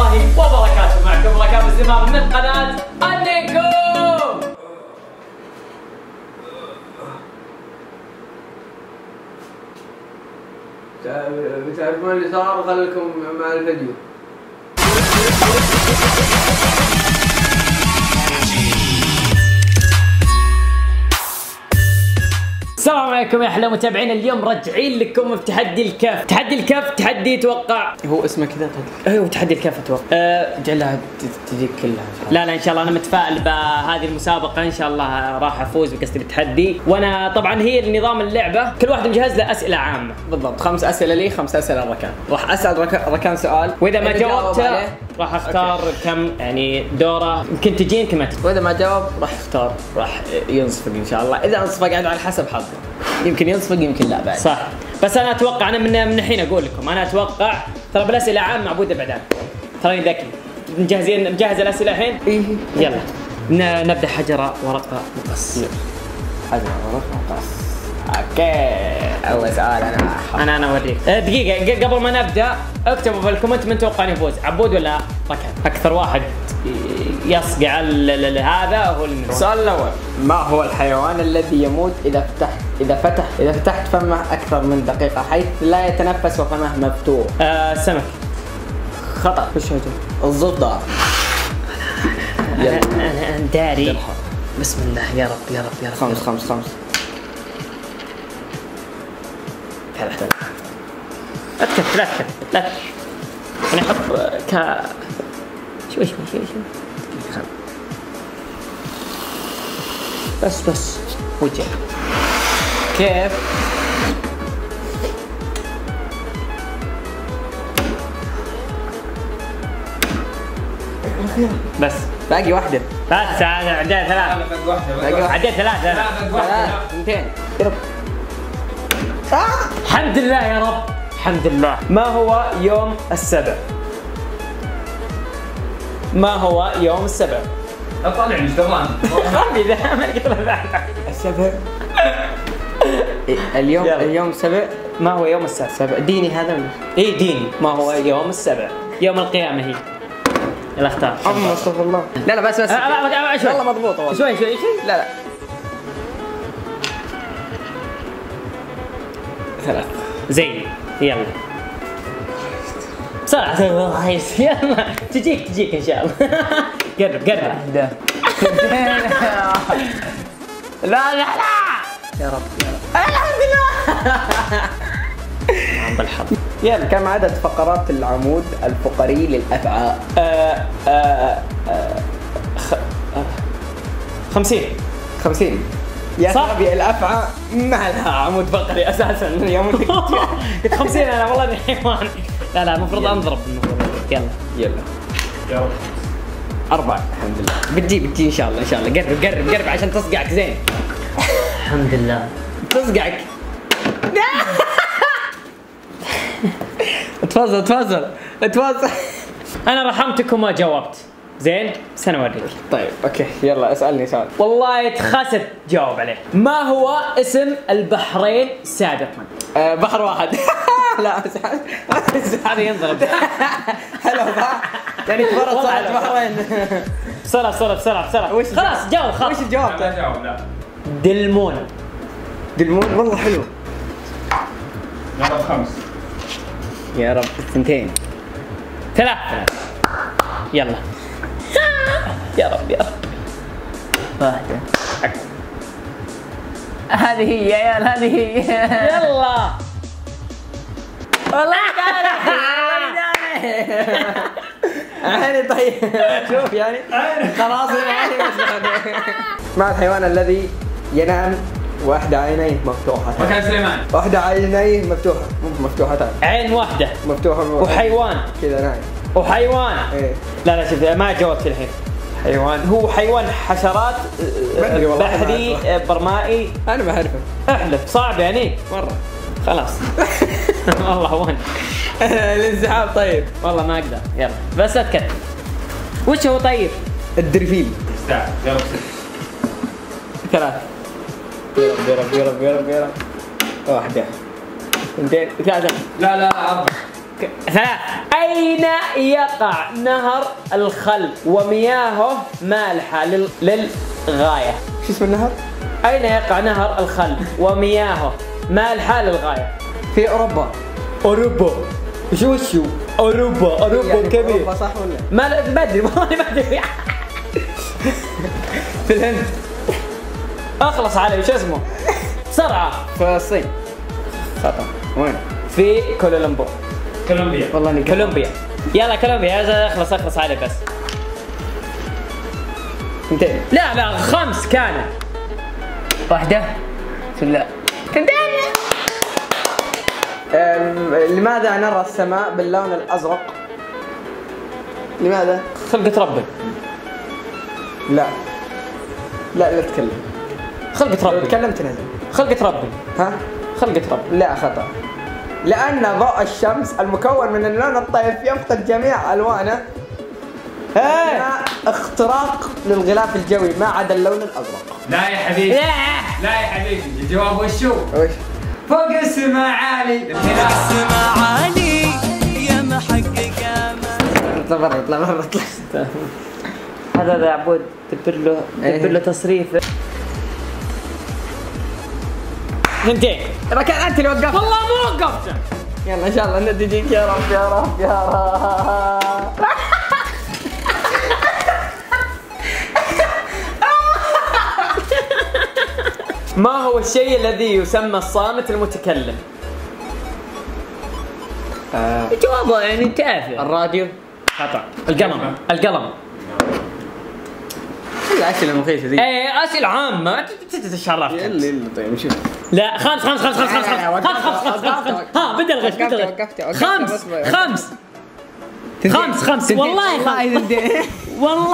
الله وبركاته. معكم ركاب الزمام من قناة النيكو. بتعرفون اللي صار وخليكم مع الفيديو. السلام عليكم يا احلى متابعين. اليوم راجعين لكم في تحدي الكهف. تحدي الكهف تحدي يتوقع هو اسمه كذا ايوه تحدي الكهف اتوقع. جعلها تجيك كلها. لا ان شاء الله انا متفائل بهذه المسابقه، ان شاء الله راح افوز بقصدي بالتحدي. وانا طبعا هي نظام اللعبه كل واحد مجهز له اسئله عامه. بالضبط 5 اسئله لي 5 اسئله لركان. راح اسال ركان سؤال، واذا ما جاوبته راح اختار كم يعني دوره يمكن تجي يمكن ما تجي. واذا ما جاوب راح اختار راح ينصفق ان شاء الله. اذا انصفق عاد على حسب حظه، يمكن ينصفق يمكن لا بعد. صح، بس انا اتوقع انا من الحين اقول لكم انا اتوقع ترى بالاسئله عام معبوده بعدين. تراني ذكي. مجهز الاسئله الحين؟ ايه يلا نبدا. حجره ورقه مقص. حجره ورقه مقص. اوكي اول سؤال انا اوريك. دقيقه قبل ما نبدا اكتبوا في الكومنت من توقعون يفوز، عبود ولا ركان؟ اكثر واحد يصقع هذا هو اللي. السؤال الاول، ما هو الحيوان الذي يموت اذا فتحت فمه اكثر من دقيقه حيث لا يتنفس وفمه مفتوح؟ السمك. خطا. وش هو؟ الضفدع. انا داري. بسم الله يا رب يا رب يا رب. خمس لا تكت. انا احط شوي بس وجه. كيف بس باقي واحدة. بس عديت ثلاث. عديت ثلاثة. اثنتين. الحمد لله يا رب الحمد لله. ما هو يوم السبت؟ ما هو يوم السبت؟ اطلع مش دران. خلي ذا ما اقدر. السبت. اليوم سبت. ما هو يوم السبت؟ سبت ديني هذا ولا؟ اي ديني. ما هو يوم السبت؟ يوم القيامة هي. يلا اختار. استغفر الله. لا بس شوي. والله مضبوط. شوي لا 3 زين. يلا بسرعة. يلا تجيك ان شاء الله. قرب لا يا رب الحمد لله. بالحظ. يلا كم عدد فقرات العمود الفقري للأفعى؟ 50. يا صاحبي الأفعى ما لها عمود فقري أساسا. يوم قلت 50 أنا والله إني حيوان. لا المفروض أنضرب المفروض. يلا يا رب. 4 الحمد لله. بتجي إن شاء الله. قرب عشان تصقعك زين. الحمد لله. تصقعك. تفضل. أنا رحمتك وما جاوبت. زين بس أنا أوريك. طيب اوكي يلا اسألني سؤال. والله تخست جاوب عليه. ما هو اسم البحرين سابقا؟ بحر واحد. لا هذا ينضرب. حلو يعني تفرط صعد بحرين. بسرعة. خلاص جاوب. وش الجواب؟ لا جاوب لا. دلمون والله حلو. يا رب 5. يا رب 2. 3. يلا يا رب 1. هذه هي يا عيال هذه هي. يلا والله يعني طيب شوف يعني خلاص يعني ما الحيوان الذي ينام واحدة عينيه مفتوحتان؟ ركان سليمان. واحدة عينيه مفتوحة مو مفتوحتان. عين واحدة مفتوحة وحيوان كذا نايم. وحيوان. ايه لا شوف ما جاوبت الحين. حيوان هو حيوان حشرات بحري برمائي. انا ما اعرفه. احلف صعب يعني مرة. خلاص. والله وين الانسحاب. طيب والله ما اقدر. يلا بس اتكت. وش هو طيب؟ الدرفيل. استاذ يا رب 3. يا رب 1 2 3. لا 4. ثلاث. أين يقع نهر الخل ومياهه مالحة للغاية؟ شو اسم النهر؟ أين يقع نهر الخل ومياهه مالحة للغاية؟ في أوروبا. أوروبا. وشو؟ أوروبا يعني كبير. أوروبا صح ولا؟ ما أدري والله ما أدري. في الهند. أخلص علي وش اسمه؟ بسرعة. في الصين. خطأ. وين؟ في كولومبو. كولومبيا. والله إني كولومبيا. يلا كولومبيا. اخلص علي بس. 200. لا 5 كانت. واحدة. لا. 200. لماذا نرى السماء باللون الأزرق؟ لماذا؟ خلقة ربي. لا تتكلم. خلقة ربي. تكلمت نزل. خلقة ربي. ها؟ خلقة ربي. لا خطأ. لأن ضوء الشمس المكون من اللون الطيف يفقد جميع ألوانه. اختراق للغلاف الجوي ما عدا اللون الأزرق. لا يا حبيبي. لا يا حبيبي، الجواب وشو؟ وش؟ فوق السماء عالي. السماء عالي يا محقق اطلع برا. هذا يا عبود دبر له تصريف. 200. كان أنت اللي وقفت. والله مو وقفت. يلا إن شاء الله نديك يا رب يا رب يا رب. ما هو الشيء الذي يسمى الصامت المتكلم؟ جوابه يعني تافه. الراديو. خطأ. القلم. الأسئلة المخيسة ذي. ايه أسئلة عامة. ايش عرفت؟ يلا طيب شوف. لا 5. ها بدل غش. 5 والله 5 والله.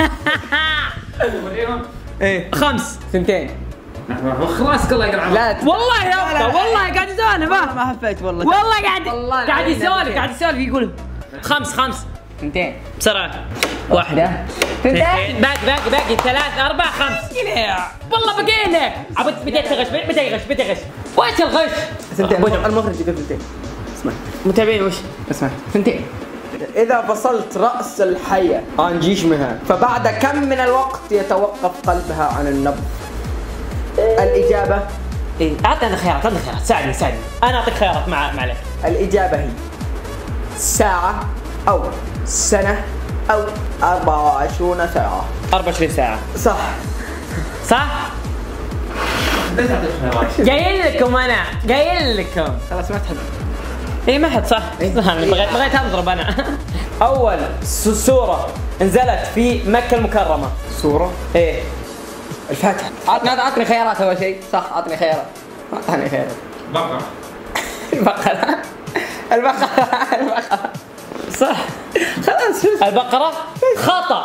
وريهم. ايه 5. 200. خلاص كله يقرا. لا والله يا والله قاعد يسولف. ما حبيت والله. والله قاعد يسولف يقول 5. 200. بسرعة. واحدة. 200. باقي 3 4 5. والله بقي لك. عبد بدي يغش. وش الغش؟ 200. المخرج يقول 200. اسمع متابعين وش؟ اسمع 200. إذا فصلت رأس الحية عن جسمها فبعد كم من الوقت يتوقف قلبها عن النبض؟ الإجابة ايه اعطني خيارات. ساعدني. انا اعطيك خيارات معلش. الإجابة هي ساعة أو سنة أو 24 ساعة. 24 ساعة. صح؟ جايين لكم. خلاص ما تحب. ايه ما حد صح. بغيت اضرب انا. اول سورة نزلت في مكة المكرمة. سورة؟ ايه الفاتحة. عطني خيارات أول شيء. صح عطني خيارات. بقرة. البقرة. صح. خلاص. البقرة. خطأ.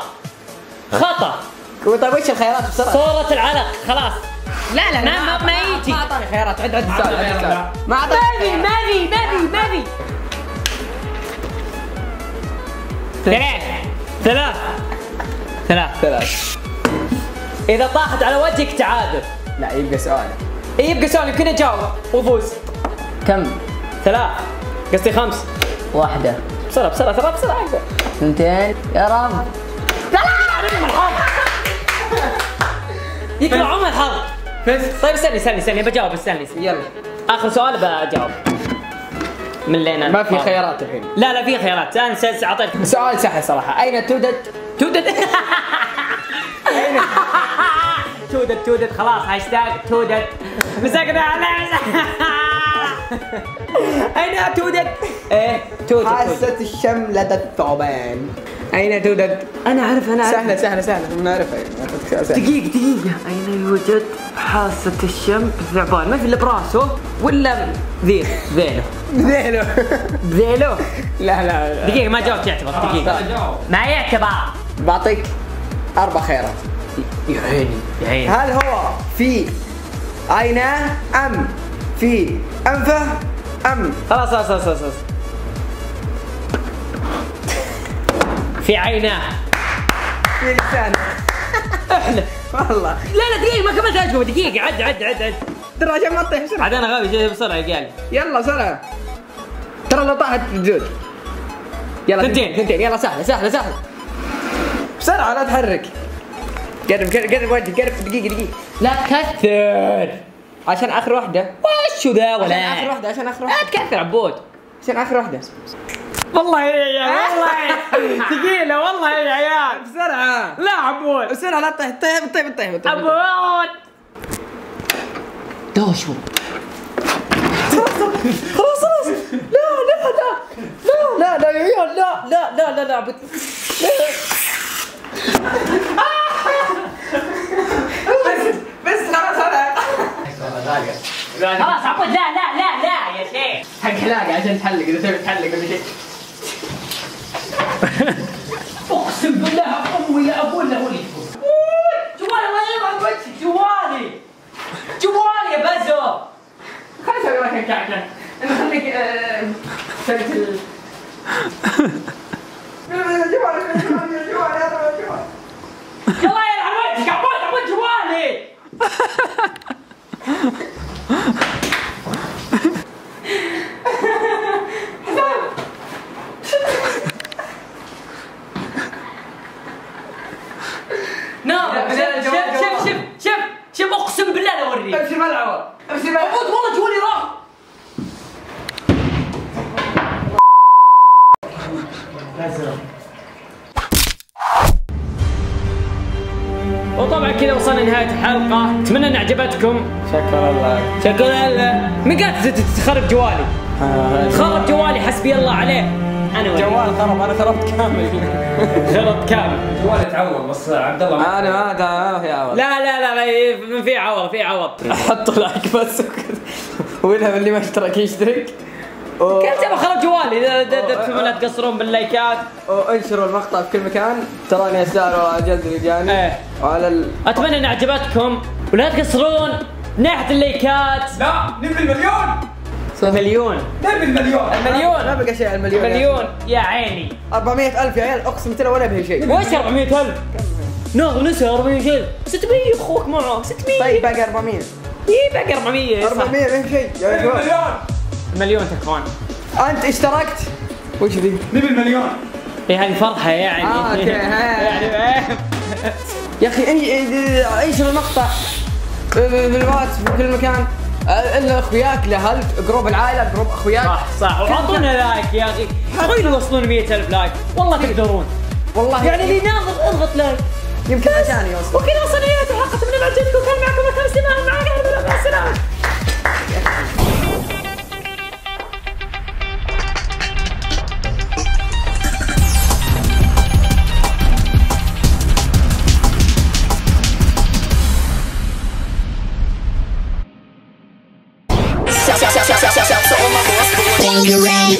طيب وش الخيارات بسرعة؟ صورة العلق. خلاص. لا ما يجي. ما أعطاني خيارات. عد السؤال. ما أعطاني. ما في. 3. إذا طاحت على وجهك تعادل. لا يبقى سؤال. يبقى سؤال يمكن أجاوب وأفوز. كم؟ 3 قصدي 5. واحدة. بسرعة 200. يا رب. يقرعون الحظ. طيب استني بجاوب. استني. يلا. آخر سؤال بجاوب. من لين ما في خيارات الحين. لا في خيارات. أنا أعطيك سؤال سهل صراحة. أين توجد؟ تودد خلاص. هاشتاج تودد. مسكنا عليه. أين توجد؟ إيه توجد. حاسة الشم لدى الثعبان. أين توجد؟ أنا أعرف. سهلة بنعرفها. دقيقة. أين يوجد حاسة الشم الثعبان؟ ما في إلا براسه ولا ذيله. لا دقيقة ما جاوبت يعتبر. دقيقة ما يعتبر. بعطيك 4 خيارات. يا عيني. هل هو في عيناه أم في أنفه أم خلاص. في عيناه. في لسانه؟ احلف. والله. لا دقيقة ما كملت أجوبة. دقيقة عد. ترى عشان ما تطيح بسرعة. عاد أنا غبي. جاي بسرعة قال. يلا سرعة. ترى لو طاحت تزود. يلا ثنتين. ثنتين. يلا سهله سهله سهله. بسرعه لا تحرك. قرب قرب وجهي قرب. دقيقه. لا تكثر. عشان اخر واحده. وشو ذا عشان ولا؟ اخر واحده. عشان اخر لا واحده. تكثر عبود. عشان اخر واحده. والله يا عيال والله ثقيلة والله يا عيال. بسرعه. لا عبود. بسرعه لا تطيح. طيب. عبود. دوشو. خلاص. لا يا عيال لا عبود. بس خلاص خلاص عبود لا يا شيخ. حق حلاقه عشان تحلق اذا تبي تحلق ولا شيء. اقسم بالله امي لا اقول له ولي جوالي ما يضرب وجهي. جوالي يا بزو. خليني اسوي لك الكعكه. انا خليك سويت يلا يلعب وجهك عبود جوالي. شوف اقسم بالله لا اوريك. امشي ملعب. عبود والله جوالي راح. وطبعا كذا وصلنا لنهاية الحلقة، اتمنى ان عجبتكم. شكرا لله. من قاعد تخرب جوالي؟ خرب جوالي حسبي الله عليه. انا جوال خرب. انا خربت كامل. خرب كامل. جوالي تعوض بس عبد الله انا هذا في عوض. لا في عوض. حط لايك بس ويلها اللي ما اشترك يشترك. كنت ابغى خرب جوالي. لا تقصرون باللايكات. وانشروا المقطع في كل مكان. تراني استاهل على جد اللي جاني. وعلى اتمنى ان عجبتكم ولا تقصرون من ناحيه اللايكات. لا نبي المليون. مليون. نبي المليون. ما بقى شيء. مليون يا عيني. 400,000 يا عيال. اقسم بالله ولا به شيء. وش 400,000؟ نسى 400,000. 600 اخوك معه 600. طيب باقي 400. باقي 400. 400 ما شيء يا نبي جماعه. مليون تكفون. انت اشتركت. وش ذي؟ نبي المليون. هذه فرحه يعني. اوكي. يعني يا اخي انشر المقطع في الواتس في كل مكان. الا اخوياك لاهلك. جروب العائله. جروب اخوياك. صح. واعطونا لايك يا اخي. تبغون يوصلون 100,000 لايك والله تقدرون. والله يعني اللي ناظر اضغط لايك. يمكن عشان يوصل. وكذا وصلنا الى نهايه الحلقه. اتمنى ان عجبتكم. كان معكم مكان سلام. مع السلامه. When you're ready.